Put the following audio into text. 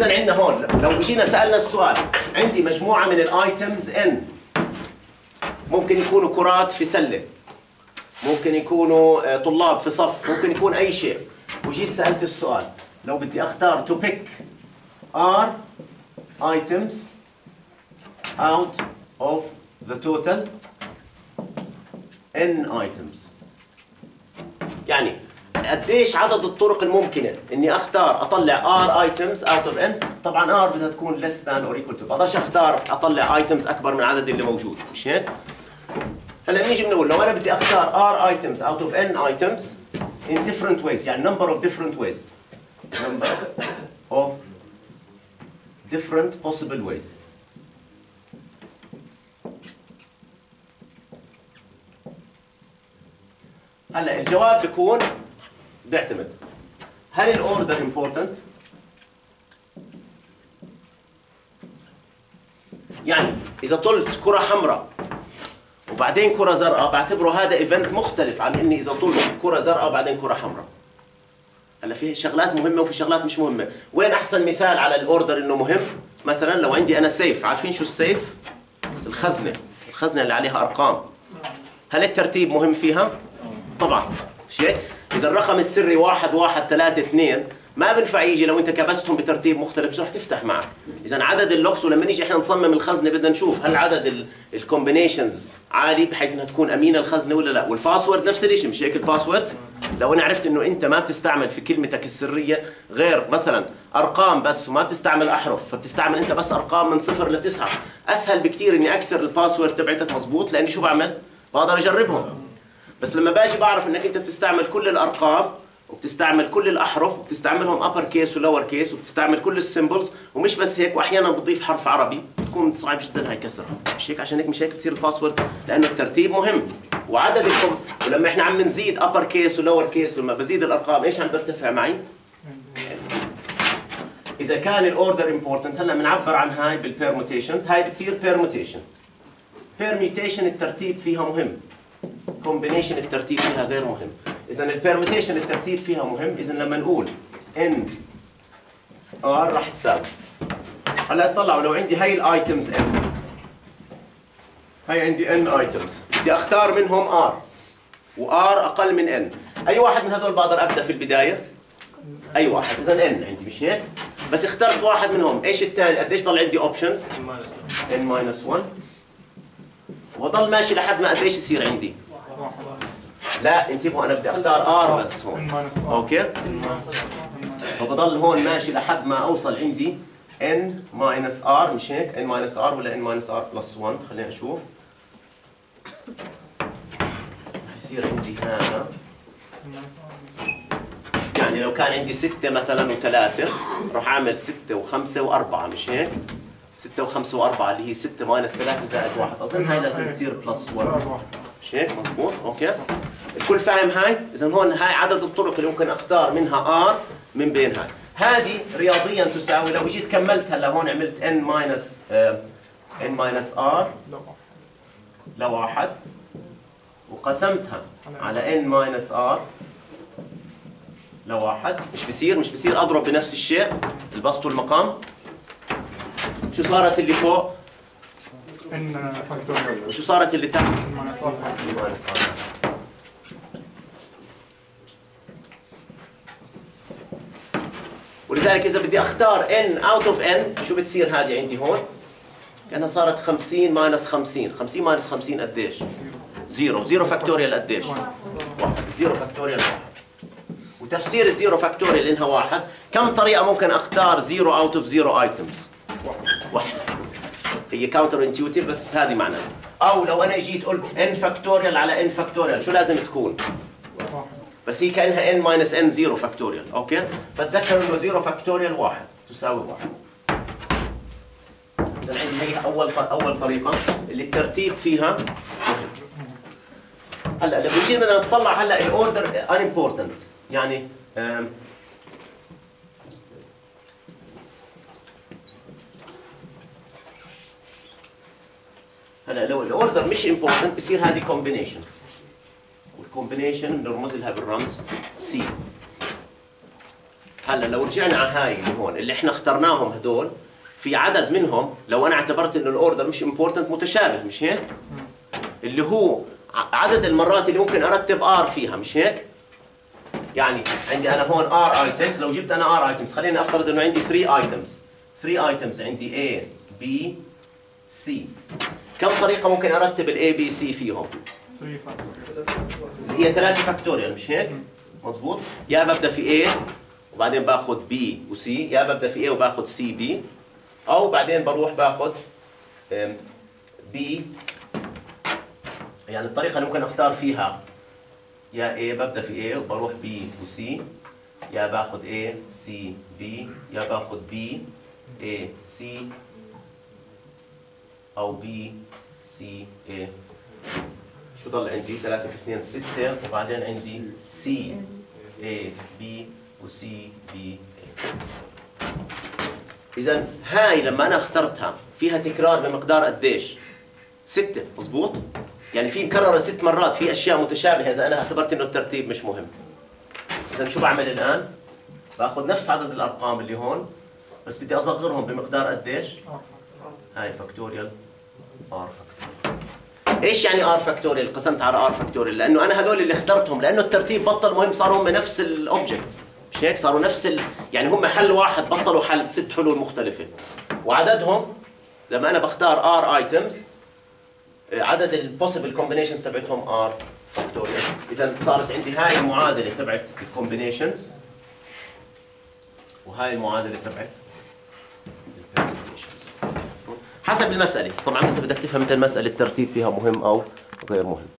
اذا عندنا هون لو جينا سالنا السؤال عندي مجموعه من الايتمز ان، ممكن يكونوا كرات في سله، ممكن يكونوا طلاب في صف، ممكن يكون اي شيء، وجيت سالت السؤال لو بدي اختار to pick r items out of the total n items، يعني قديش عدد الطرق الممكنه اني اختار اطلع r items out of n. طبعا r بدها تكون less than or equal to، بقدرش اختار اطلع items اكبر من العدد اللي موجود، مش هيك؟ هلا نيجي بنقول لو انا بدي اختار r items out of n items in different ways، يعني number of different ways، number of different possible ways. هلا الجواب بيكون بيعتمد هل الاوردر امبورتنت؟ يعني اذا طلت كره حمراء وبعدين كره زرقاء بعتبره هذا ايفنت مختلف عن اني اذا طلت كره زرقاء وبعدين كره حمراء. هلا في شغلات مهمه وفي شغلات مش مهمه. وين احسن مثال على الاوردر انه مهم؟ مثلا لو عندي انا سيف، عارفين شو السيف؟ الخزنه اللي عليها ارقام. هل الترتيب مهم فيها؟ طبعا مش هيك؟ اذا الرقم السري 1 1 3 2 ما بنفع يجي لو انت كبستهم بترتيب مختلف مش رح تفتح معك. اذا عدد اللوكس، ولما نيجي احنا نصمم الخزنه بدنا نشوف هل عدد الكومبينيشنز عالي بحيث انها تكون امينه الخزنه ولا لا. والباسورد نفس الشيء، مش هيك؟ الباسورد لو انا عرفت انه انت ما بتستعمل في كلمتك السريه غير مثلا ارقام بس وما بتستعمل احرف، فبتستعمل انت بس ارقام من 0 ل 9، اسهل بكثير اني اكسر الباسورد تبعتك مزبوط، لاني شو بعمل؟ بقدر اجربهم. بس لما باجي بعرف انك انت بتستعمل كل الارقام وبتستعمل كل الاحرف وبتستعملهم ابر كيس ولور كيس وبتستعمل كل السيمبلز، ومش بس هيك، واحيانا بتضيف حرف عربي، بتكون صعب جدا هاي كسرها، مش هيك؟ عشان هيك مش هيك تصير الباسورد، لانه الترتيب مهم وعدد ولما احنا عم نزيد ابر كيس ولور كيس، ولما بزيد الارقام ايش عم برتفع معي؟ اذا كان الاوردر امبورتنت، هلا بنعبر عن هاي بالبيرموتيشنز. هاي بتصير بيرموتيشن. بيرميتيشن الترتيب فيها مهم، كومبينيشن الترتيب فيها غير مهم. اذا البيرميتيشن الترتيب فيها مهم. اذا لما نقول ان ار راح تساوي، هلا اطلعوا لو عندي هاي الايتمز ان، هاي عندي ان ايتمز، بدي اختار منهم ار، وار اقل من ان، اي واحد من هذول بقدر ابدا في البدايه؟ اي واحد. اذا ان عندي، مش هيك؟ بس اخترت واحد منهم، ايش الثاني؟ قديش ضل عندي اوبشنز؟ ان ماينس 1، وضل ماشي لحد ما قديش يصير عندي؟ لا انتبهوا، انا بدي اختار ار بس هون، اوكي؟ فبضل هون ماشي لحد ما اوصل عندي n ماينس r، مش هيك؟ n ماينس r ولا n ماينس r بلس 1؟ خلينا نشوف. رح يصير عندي هذا، يعني لو كان عندي 6 مثلا و3 راح اعمل 6 و5 و4، مش هيك؟ 6 و5 و4 اللي هي 6 ماينس 3 زائد 1، اظن هاي لازم تصير بلس 1، مش هيك؟ مضبوط؟ اوكي؟ الكل فاهم هاي؟ اذا هون هاي عدد الطرق اللي ممكن اختار منها r من بين هاي. هذه رياضيا تساوي، لو جيت كملت هلا هون عملت n ماينس r لواحد وقسمتها على n ماينس r لواحد، مش بصير اضرب بنفس الشيء البسط والمقام؟ شو صارت اللي فوق؟ ان فاكتوريال. وشو صارت اللي تحت؟ ماينس ار. ولذلك اذا بدي اختار n out of n شو بتصير هذه عندي هون؟ كانها صارت 50 ماينس 50، 50 ماينس 50 قديش؟ 0 فاكتوريال قديش؟ 1. 0 فاكتوريال 1. وتفسير الزيرو فاكتوريال انها 1، كم طريقه ممكن اختار 0 اوت اوف 0 ايتمز؟ 1. هي كاونتر انتيوتيف بس هذه معناها. او لو انا جيت قلت n فاكتوريال على n فاكتوريال شو لازم تكون؟ بس هي كانها n ماينس n 0 فاكتوريال، اوكي؟ فتذكروا انه 0 فاكتوريال 1 تساوي 1. اذا عندي هي اول طريقه اللي الترتيب فيها مهم. هلا لما نجي بدنا نطلع هلا الاوردر unimportant، يعني هلا لو الاوردر مش امبورتنت بصير هذه كومبينيشن، والكومبينيشن بنرمز لها بالرمز سي. هلا لو رجعنا على هاي اللي هون اللي احنا اخترناهم هدول، في عدد منهم لو انا اعتبرت انه الاوردر مش امبورتنت متشابه، مش هيك؟ اللي هو عدد المرات اللي ممكن ارتب ار فيها، مش هيك؟ يعني عندي انا هون ار ايتمز، لو جبت انا ار ايتمز خلينا افترض انه عندي 3 ايتمز، 3 ايتمز عندي A B C. كم طريقة ممكن ارتب الاي بي سي فيهم؟ 3 هي 3 فاكتوريال، مش هيك؟ مظبوط؟ يا ببدا في A وبعدين باخذ B و C، يا ببدا في A وباخذ C B، او بعدين بروح باخذ B. يعني الطريقة اللي ممكن اختار فيها يا A ببدا في A وبروح B و C، يا باخذ A C B، يا باخذ B A C او B C A. شو ضل عندي؟ 3 في 2 6، وبعدين عندي C A B و C B A. إذا هاي لما أنا اخترتها فيها تكرار بمقدار قديش؟ 6، مظبوط؟ يعني في مكررة 6 مرات، في أشياء متشابهة إذا أنا اعتبرت إنه الترتيب مش مهم. إذا شو بعمل الآن؟ باخذ نفس عدد الأرقام اللي هون، بس بدي أصغرهم بمقدار قديش؟ هاي فاكتوريال R فاكتوريال. ايش يعني R فاكتوريال؟ قسمت على R فاكتوريال لانه انا هذول اللي اخترتهم، لانه الترتيب بطل مهم، صاروا هم نفس الاوبجكت، مش هيك؟ صاروا نفس يعني هم حل واحد، بطلوا حل 6 حلول مختلفه، وعددهم لما انا بختار R ايتمز عدد البوسيبل كومبينيشنز تبعتهم R فاكتوريال. اذا صارت عندي هاي المعادله تبعت الكومبينيشنز وهاي المعادله تبعت حسب المسألة. طبعا انت بدك تفهم انت المسألة الترتيب فيها مهم او غير مهم.